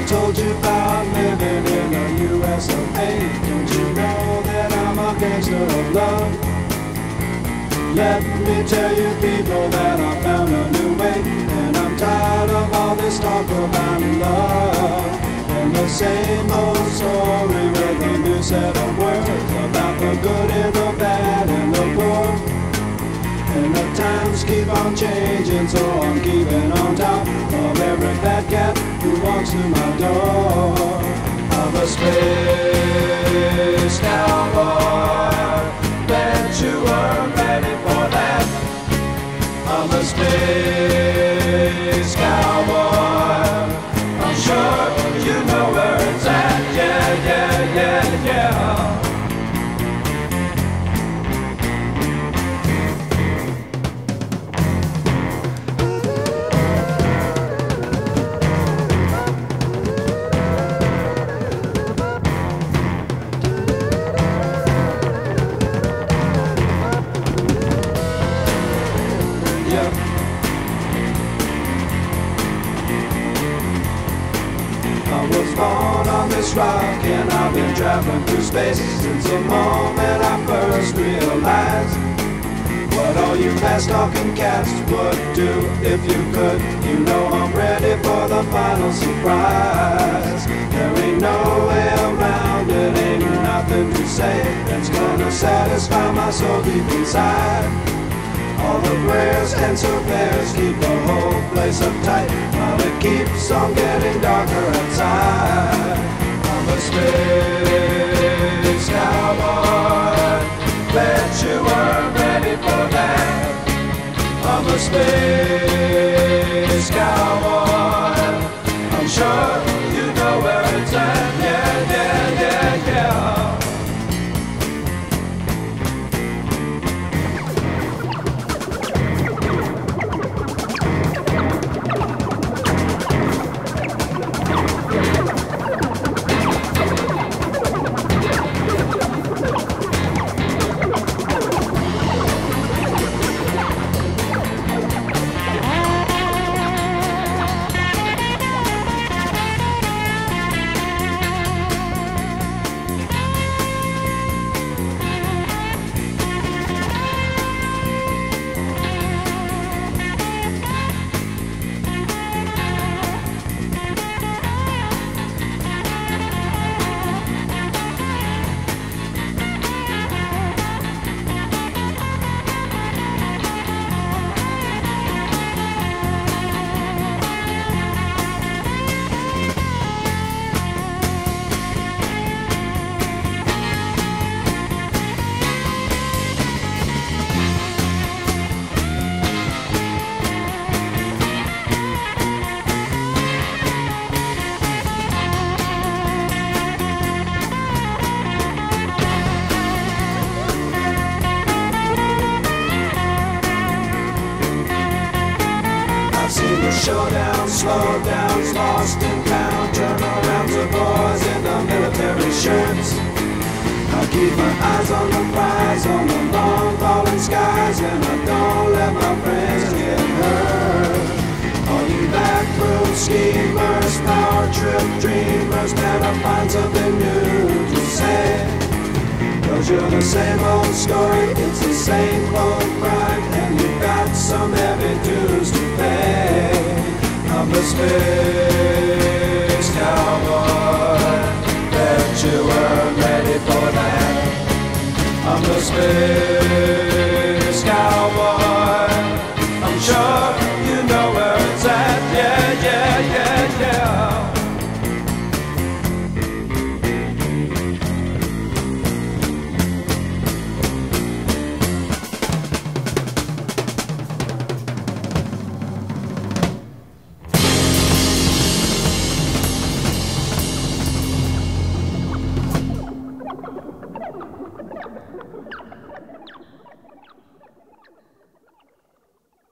told you about living in the US of A. Don't you know that I'm a gangster of love? Let me tell you people that I found a new way, and I'm tired of all this talk about love. And the same old story with a new set of words about the good and the bad and the poor. And the times keep on changing, so I'm keeping on top of every fat cat who walks through my door. I'm a space cowboy, bet you weren't ready for that. I'm a space cowboy, I'm sure you know where it's at. Yeah, yeah, yeah, yeah. I was born on this rock and I've been traveling through space since the moment I first realized what all you fast-talking cats would do if you could. You know I'm ready for the final surprise. There ain't no way around it, ain't nothing to say that's gonna satisfy my soul deep inside. All the prayers and surveyors keep the whole place uptight while it keeps on getting darker outside. I'm a space cowboy, bet you weren't ready for that. I'm a space cowboy, I'm sure you know where it's at. Yeah, yeah, yeah, yeah. Showdown, slowdowns, lost in town, turnarounds of boys in the military shirts. I keep my eyes on the prize, on the long falling skies, and I don't let my friends get hurt. All you backroom schemers, power trip dreamers, better find something new to say. 'Cause you're the same old story, it's the same old grind, and you've got some heavy dues to pay. I'm a space cowboy, bet you weren't ready for that. I'm a space